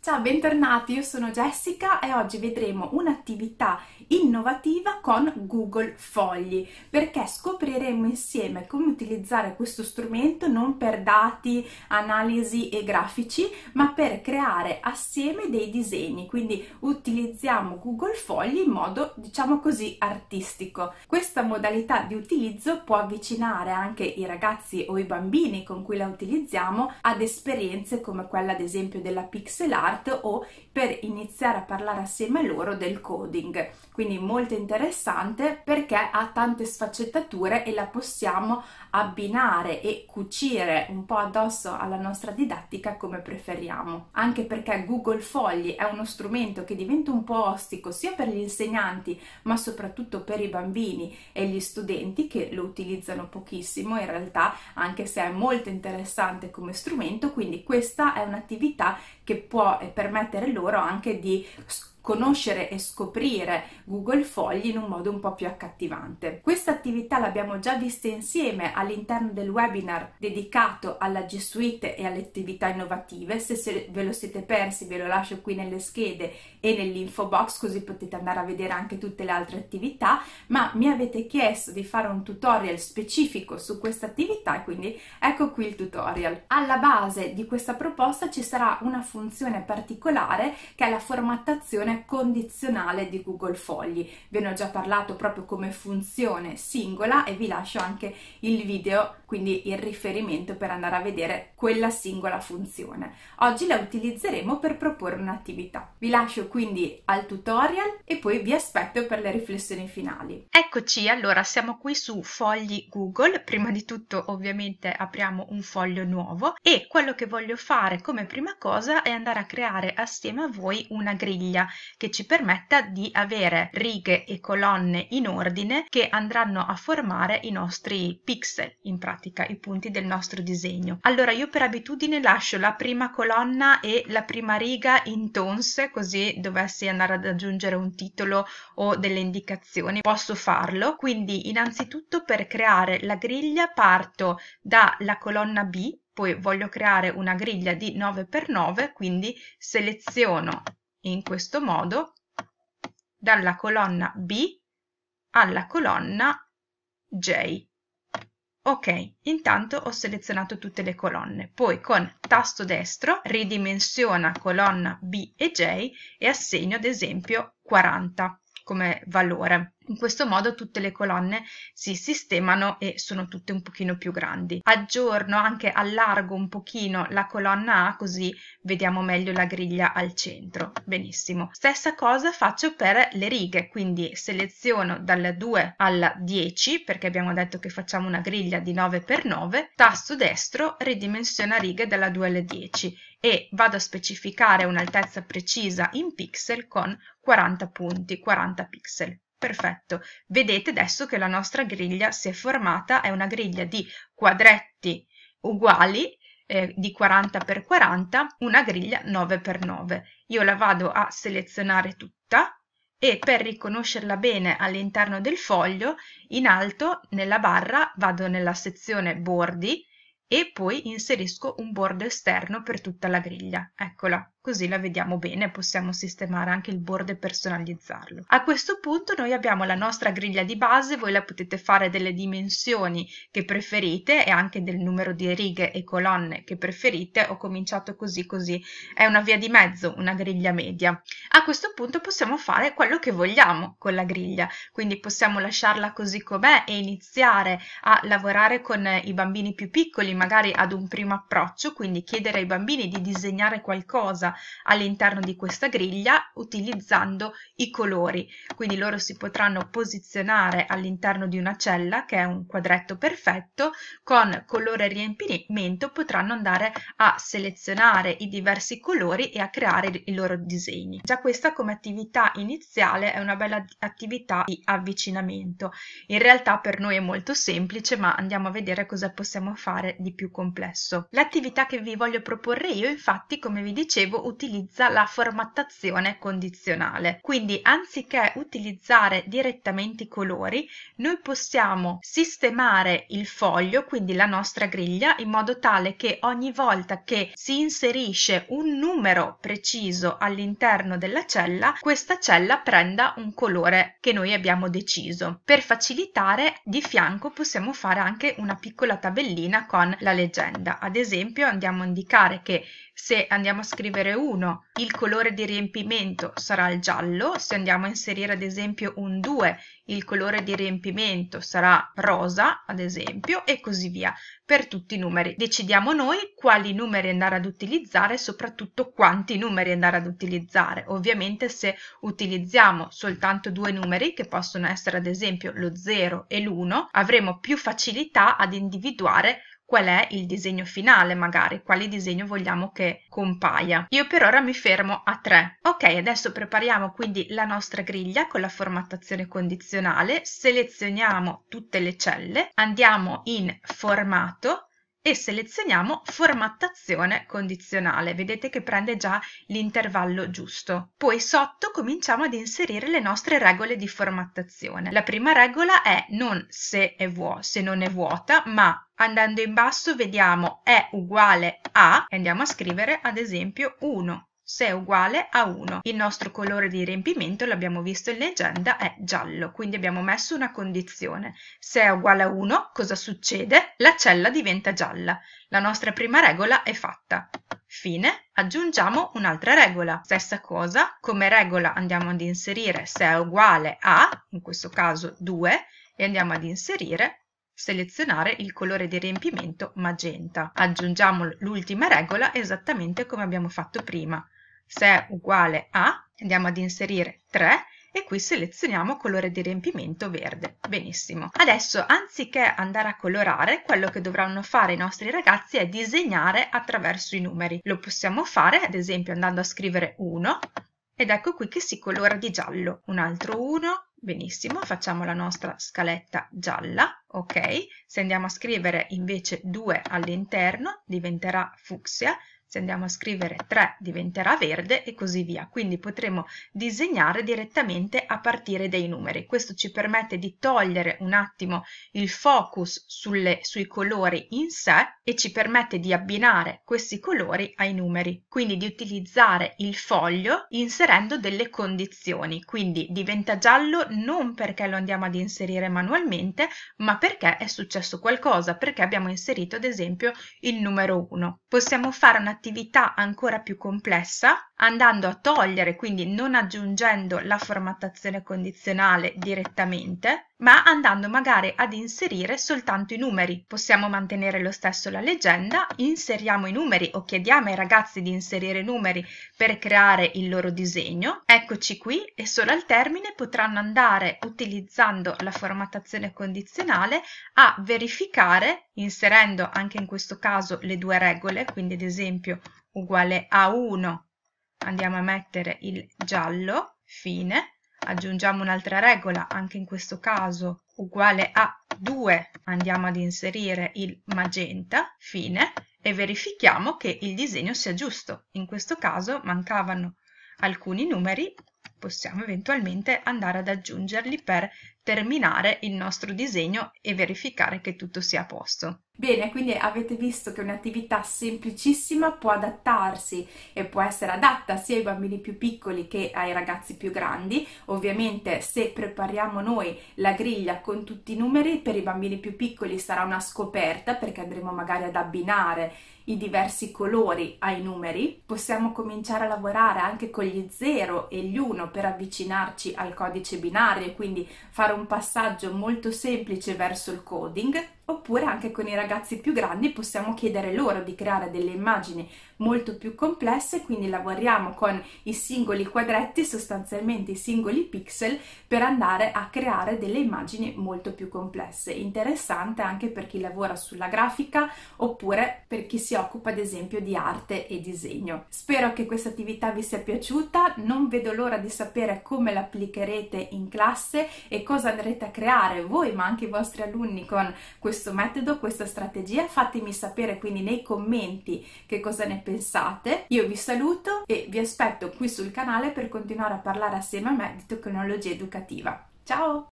Ciao, bentornati, io sono Jessica e oggi vedremo un'attività innovativa con Google Fogli, perché scopriremo insieme come utilizzare questo strumento non per dati, analisi e grafici, ma per creare assieme dei disegni, quindi utilizziamo Google Fogli in modo, diciamo così, artistico. Questa modalità di utilizzo può avvicinare anche i ragazzi o i bambini con cui la utilizziamo ad esperienze come quella ad esempio della pixel art o per iniziare a parlare assieme a loro del coding. Quindi molto interessante perché ha tante sfaccettature e la possiamo abbinare e cucire un po' addosso alla nostra didattica come preferiamo. Anche perché Google Fogli è uno strumento che diventa un po' ostico sia per gli insegnanti ma soprattutto per i bambini e gli studenti che lo utilizzano pochissimo in realtà, anche se è molto interessante come strumento. Quindi questa è un'attività che può permettere loro anche di conoscere e scoprire Google Fogli in un modo un po' più accattivante. Questa attività l'abbiamo già vista insieme all'interno del webinar dedicato alla G Suite e alle attività innovative. Se ve lo siete persi ve lo lascio qui nelle schede e nell'info box, così potete andare a vedere anche tutte le altre attività, ma mi avete chiesto di fare un tutorial specifico su questa attività e quindi ecco qui il tutorial. Alla base di questa proposta ci sarà una funzione particolare che è la formattazione condizionale di Google Fogli. Ve ne ho già parlato proprio come funzione singola e vi lascio anche il video, quindi il riferimento per andare a vedere quella singola funzione. Oggi la utilizzeremo per proporre un'attività. Vi lascio quindi al tutorial e poi vi aspetto per le riflessioni finali. Eccoci, allora siamo qui su Fogli Google. Prima di tutto ovviamente apriamo un foglio nuovo e quello che voglio fare come prima cosa è andare a creare assieme a voi una griglia che ci permetta di avere righe e colonne in ordine che andranno a formare i nostri pixel, in pratica i punti del nostro disegno. Allora io per abitudine lascio la prima colonna e la prima riga in tons, così dovessi andare ad aggiungere un titolo o delle indicazioni posso farlo. Quindi innanzitutto per creare la griglia parto dalla colonna B, poi voglio creare una griglia di 9x9, quindi seleziono in questo modo dalla colonna B alla colonna J. Ok, intanto ho selezionato tutte le colonne, poi con tasto destro ridimensiona colonna B e J e assegno ad esempio 40 come valore. In questo modo tutte le colonne si sistemano e sono tutte un pochino più grandi. Aggiorno, anche allargo un pochino la colonna A, così vediamo meglio la griglia al centro. Benissimo. Stessa cosa faccio per le righe, quindi seleziono dal 2 al 10, perché abbiamo detto che facciamo una griglia di 9x9, tasto destro, ridimensiona righe dalla 2 alle 10 e vado a specificare un'altezza precisa in pixel con 40 punti, 40 pixel. Perfetto, vedete adesso che la nostra griglia si è formata, è una griglia di quadretti uguali, di 40x40, una griglia 9x9. Io la vado a selezionare tutta e per riconoscerla bene all'interno del foglio, in alto nella barra vado nella sezione bordi e poi inserisco un bordo esterno per tutta la griglia. Eccola, così la vediamo bene, possiamo sistemare anche il bordo e personalizzarlo. A questo punto noi abbiamo la nostra griglia di base, voi la potete fare delle dimensioni che preferite e anche del numero di righe e colonne che preferite. Ho cominciato così, è una via di mezzo, una griglia media. A questo punto possiamo fare quello che vogliamo con la griglia, quindi possiamo lasciarla così com'è e iniziare a lavorare con i bambini più piccoli, magari ad un primo approccio, quindi chiedere ai bambini di disegnare qualcosa all'interno di questa griglia utilizzando i colori, quindi loro si potranno posizionare all'interno di una cella che è un quadretto perfetto, con colore riempimento potranno andare a selezionare i diversi colori e a creare i loro disegni. Già questa come attività iniziale è una bella attività di avvicinamento. In realtà per noi è molto semplice, ma andiamo a vedere cosa possiamo fare di più complesso. L'attività che vi voglio proporre io, infatti, come vi dicevo, tempo utilizza la formattazione condizionale. Quindi anziché utilizzare direttamente i colori, noi possiamo sistemare il foglio, quindi la nostra griglia, in modo tale che ogni volta che si inserisce un numero preciso all'interno della cella, questa cella prenda un colore che noi abbiamo deciso. Per facilitare, di fianco possiamo fare anche una piccola tabellina con la leggenda. Ad esempio, andiamo a indicare che se andiamo a scrivere 1, il colore di riempimento sarà il giallo. Se andiamo a inserire ad esempio un 2, il colore di riempimento sarà rosa, ad esempio, e così via. Per tutti i numeri decidiamo noi quali numeri andare ad utilizzare e soprattutto quanti numeri andare ad utilizzare. Ovviamente se utilizziamo soltanto due numeri, che possono essere ad esempio lo 0 e l'1, avremo più facilità ad individuare qual è il disegno finale, magari quale disegno vogliamo che compaia. Io per ora mi fermo a 3. Ok, adesso prepariamo quindi la nostra griglia con la formattazione condizionale, selezioniamo tutte le celle, andiamo in formato e selezioniamo formattazione condizionale. Vedete che prende già l'intervallo giusto. Poi sotto cominciamo ad inserire le nostre regole di formattazione. La prima regola è non se non è vuota, ma andando in basso vediamo è uguale a e andiamo a scrivere ad esempio 1. Se è uguale a 1. Il nostro colore di riempimento, l'abbiamo visto in leggenda, è giallo, quindi abbiamo messo una condizione. Se è uguale a 1, cosa succede? La cella diventa gialla. La nostra prima regola è fatta. Fine. Aggiungiamo un'altra regola. Stessa cosa, come regola andiamo ad inserire se è uguale a, in questo caso 2, e andiamo ad inserire selezionare il colore di riempimento magenta. Aggiungiamo l'ultima regola esattamente come abbiamo fatto prima. Se è uguale a, andiamo ad inserire 3 e qui selezioniamo colore di riempimento verde. Benissimo. Adesso, anziché andare a colorare, quello che dovranno fare i nostri ragazzi è disegnare attraverso i numeri. Lo possiamo fare, ad esempio, andando a scrivere 1, ed ecco qui che si colora di giallo. Un altro 1, benissimo, facciamo la nostra scaletta gialla, ok? Se andiamo a scrivere invece 2 all'interno, diventerà fucsia. Se andiamo a scrivere 3 diventerà verde e così via. Quindi potremo disegnare direttamente a partire dai numeri. Questo ci permette di togliere un attimo il focus sui colori in sé e ci permette di abbinare questi colori ai numeri. Quindi di utilizzare il foglio inserendo delle condizioni. Quindi diventa giallo non perché lo andiamo ad inserire manualmente, ma perché è successo qualcosa, perché abbiamo inserito ad esempio il numero 1. Possiamo fare un'attività ancora più complessa andando a togliere, quindi non aggiungendo la formattazione condizionale direttamente, ma andando magari ad inserire soltanto i numeri. Possiamo mantenere lo stesso la leggenda, inseriamo i numeri o chiediamo ai ragazzi di inserire numeri per creare il loro disegno. Eccoci qui e solo al termine potranno andare, utilizzando la formattazione condizionale, a verificare, inserendo anche in questo caso le due regole, quindi ad esempio uguale a 1 andiamo a mettere il giallo, fine, aggiungiamo un'altra regola, anche in questo caso uguale a 2 andiamo ad inserire il magenta, fine, e verifichiamo che il disegno sia giusto. In questo caso mancavano alcuni numeri, possiamo eventualmente andare ad aggiungerli per terminare il nostro disegno e verificare che tutto sia a posto. Bene, quindi avete visto che un'attività semplicissima può adattarsi e può essere adatta sia ai bambini più piccoli che ai ragazzi più grandi. Ovviamente se prepariamo noi la griglia con tutti i numeri, per i bambini più piccoli sarà una scoperta perché andremo magari ad abbinare i diversi colori ai numeri. Possiamo cominciare a lavorare anche con gli 0 e gli 1 per avvicinarci al codice binario e quindi fare un passaggio molto semplice verso il coding. Oppure anche con i ragazzi più grandi possiamo chiedere loro di creare delle immagini molto più complesse, quindi lavoriamo con i singoli quadretti, sostanzialmente i singoli pixel, per andare a creare delle immagini molto più complesse. Interessante anche per chi lavora sulla grafica oppure per chi si occupa ad esempio di arte e disegno. Spero che questa attività vi sia piaciuta, non vedo l'ora di sapere come l'applicherete in classe e cosa andrete a creare voi ma anche i vostri alunni con questo questo metodo, questa strategia. Fatemi sapere quindi nei commenti che cosa ne pensate. Io vi saluto e vi aspetto qui sul canale per continuare a parlare assieme a me di tecnologia educativa. Ciao!